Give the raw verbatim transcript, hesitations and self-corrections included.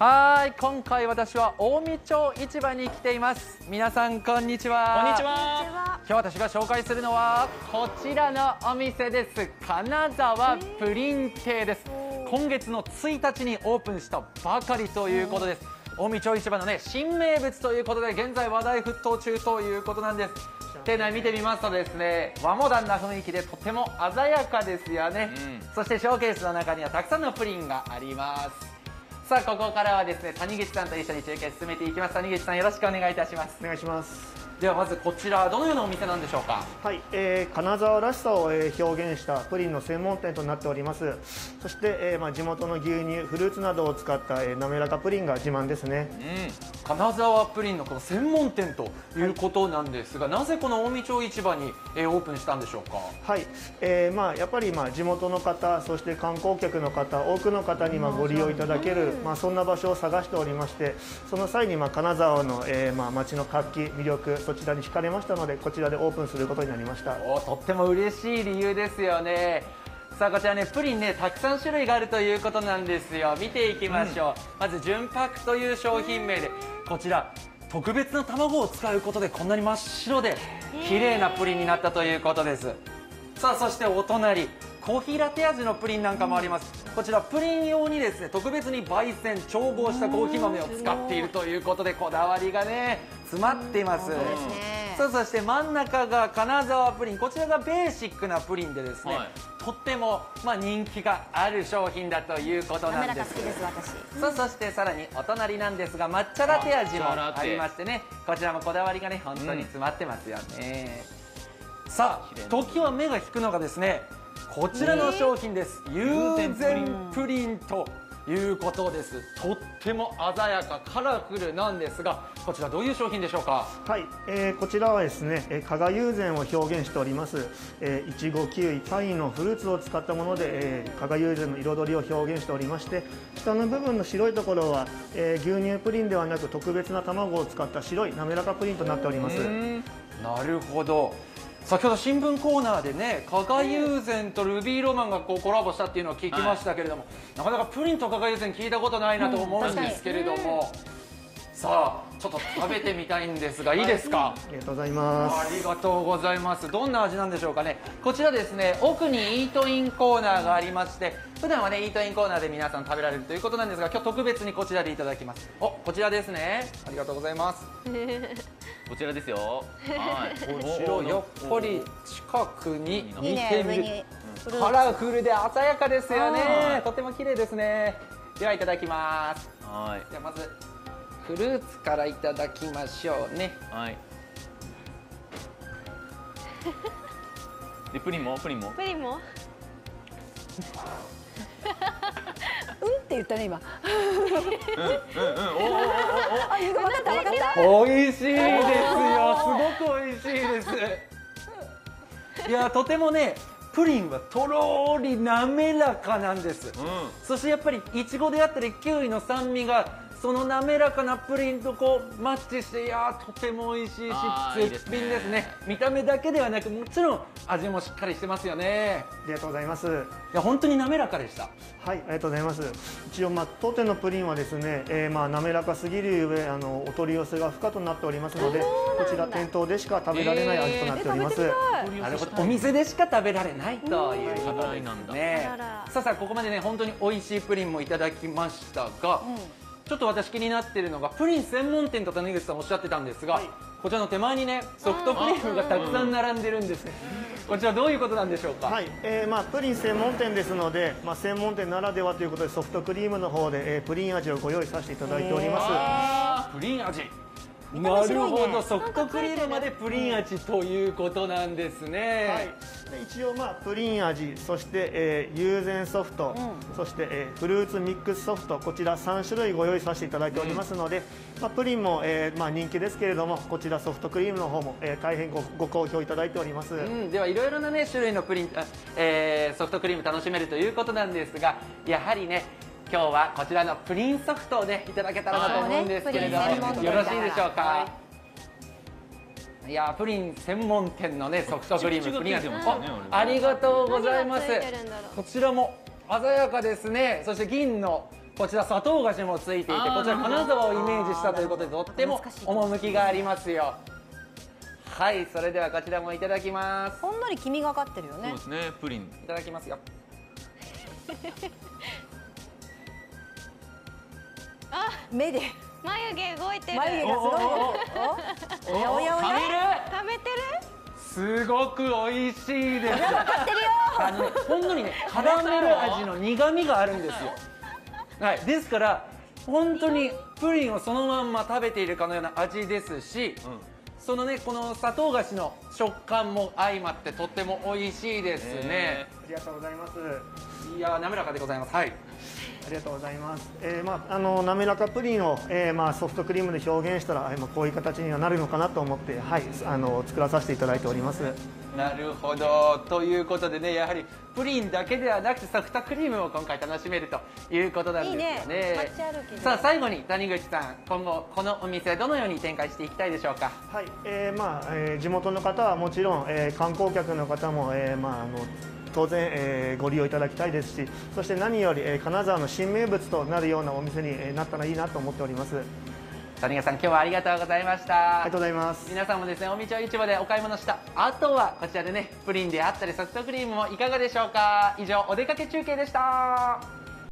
はい、今回私は近江町市場に来ています。皆さんこんにちは。 こんにちは。 今日私が紹介するのはこちらのお店です。金沢プリン亭です。今月のついたちにオープンしたばかりということです。近江町市場のね新名物ということで現在話題沸騰中ということなんです。店内見てみますとですね、和モダンな雰囲気でとても鮮やかですよね、うん、そしてショーケースの中にはたくさんのプリンがあります。さあここからはですね谷口さんと一緒に中継進めていきます。谷口さんよろしくお願いいたします。 お願いします。 ではまずこちらどのようなお店なんでしょうか。 はい、えー、金沢らしさを、えー、表現したプリンの専門店となっております。そして、えーまあ、地元の牛乳フルーツなどを使った、えー、滑らかプリンが自慢ですね、 うん、金沢プリンのこの専門店ということなんですが、はい、なぜこの近江町市場に、えー、オープンしたんでしょうか。 はい、えーまあ、やっぱり、まあ、地元の方そして観光客の方多くの方に、まあ、ご利用いただける、まあ、そんな場所を探しておりまして、その際に、まあ、金沢の、えーまあ、街の活気魅力そちらに惹かれましたのでこちらでオープンすることになりました。 おとっても嬉しい理由ですよね。さあこちらねプリンねたくさん種類があるということなんですよ。見ていきましょう、うん、まず純白という商品名でこちら特別な卵を使うことでこんなに真っ白で綺麗なプリンになったということです。さあそしてお隣コーヒーラテ味のプリンなんかもあります。こちらプリン用にですね特別に焙煎調合したコーヒー豆を使っているということでこだわりがね詰まっています。さあそして真ん中が金沢プリン、こちらがベーシックなプリンでですね、はい、とっても、まあ、人気がある商品だということなんです。 好きです私。 さあそしてさらにお隣なんですが抹茶ラテ味もありましてね、こちらもこだわりがね本当に詰まってますよね、うん、さあときわ目が引くのがですねこちらの商品です。友禅プリンということです。とっても鮮やかカラフルなんですがこちらどういう商品でしょうか。 はい、えー、こちらはですね、えー、加賀友禅を表現しております。えー、いちご、キウイ、パインのフルーツを使ったもので、えー、加賀友禅の彩りを表現しておりまして、下の部分の白いところは、えー、牛乳プリンではなく特別な卵を使った白い滑らかプリンとなっております。 なるほど。先ほど新聞コーナーでね加賀友禅とルビーロマンがこうコラボしたっていうのを聞きましたけれども、はい、なかなかプリンと加賀友禅聞いたことないなと思うんですけれども、うん、さあちょっと食べてみたいんですがいいですか。 ありがとうございます。 ありがとうございます。どんな味なんでしょうかね。こちらですね奥にイートインコーナーがありまして普段はねイートインコーナーで皆さん食べられるということなんですが今日特別にこちらでいただきます。おこちらですね。ありがとうございます。 こちらですよ。 はい、こちらやっぱり近くに見てみるカラフルで鮮やかですよね。とても綺麗ですね。ではいただきます。はい。ではまずフルーツからいただきましょうね。はい。 でプリンもプリンもプリンもうんって言ったね今。うんうんうん。おおおおお。あ、分かった分かった。 美味しいですよ。すごく美味しいです。いやとてもねプリンはとろーり滑らかなんです。うん、そしてやっぱりいちごであったりキウイの酸味がその滑らかなプリンとこうマッチしていやとても美味しいし絶品ですね。見た目だけではなくもちろん味もしっかりしてますよね。 ありがとうございます。いや本当に滑らかでした。 はい、ありがとうございます。一応まあ当店のプリンはですね、えー、まあ滑らかすぎるゆえあのお取り寄せが不可となっておりますのでこちら店頭でしか食べられない味となっております。 なるほど、お店でしか食べられないということですね。さあさあここまでね本当に美味しいプリンもいただきましたが、うん、ちょっと私気になっているのがプリン専門店と谷口さんおっしゃってたんですが、はい、こちらの手前にねソフトクリームがたくさん並んでるんです。こちらどういうことなんでしょうか。 はい、えー、まあプリン専門店ですので、まあ、専門店ならではということでソフトクリームの方で、えー、プリン味をご用意させていただいております。 プリン味なるほど、ソフトクリームまでプリン味ということなんですね。はい、 で一応まあプリン味、そして、えー、友禅ソフト、うん、そして、えー、フルーツミックスソフト、こちらさん種類ご用意させていただいておりますので、うん、まあ、プリンも、えーまあ、人気ですけれどもこちらソフトクリームの方も、えー、大変 ご, ご好評いただいております。うん、 ではいろいろな、ね、種類のプリン、えー、ソフトクリーム楽しめるということなんですがやはりね今日はこちらのプリンソフトをねいただけたらなと思うんですけれども、ね、よろしいでしょうか。はい、いやプリン専門店のねソフトクリームプリン味、ありがとうございます。こちらも鮮やかですね。そして銀のこちら砂糖菓子もついていて、 あーこちら金沢をイメージしたということでとっても懐かしい趣がありますよ。はい、それではこちらもいただきます。 ほんのり黄身がかってるよねそうですね、プリン。 いただきますよ。 目で眉毛動いてる。 眉毛がすごい動くおおやおやおや食べる食べてる？ すごく美味しいです。 分かってるよあのね、ほんのりね、カラメル味の苦味があるんですよ。はい、ですから本当にプリンをそのまんま食べているかのような味ですし、 うん。 そのね、この砂糖菓子の食感も相まってとっても美味しいですね。 ありがとうございます。 いやー、滑らかでございます。はい。 ありがとうございます。えーまああの滑らかプリンを、えーまあソフトクリームで表現したら、えーまあこういう形にはなるのかなと思ってはいあの作らさせていただいております。 なるほど。ということでね、やはりプリンだけではなくてソフトクリームを今回楽しめるということなんですよね。 いいね街歩きでさあ最後に谷口さん、今後このお店どのように展開していきたいでしょうか。 はい、えーまあえー地元の方はもちろん、えー観光客の方も、えーまああの当然、えーご利用いただきたいですし、そして何より、えー金沢の新名物となるようなお店に、えーなったらいいなと思っております。あ谷口さん、今日はありがとうございました。 りがとうございます。 皆さんもですね、お道市場でお買い物したあとはこちらでね、プリンであったりソフトクリームもいかがでしょうか。以上、お出かけ中継でした。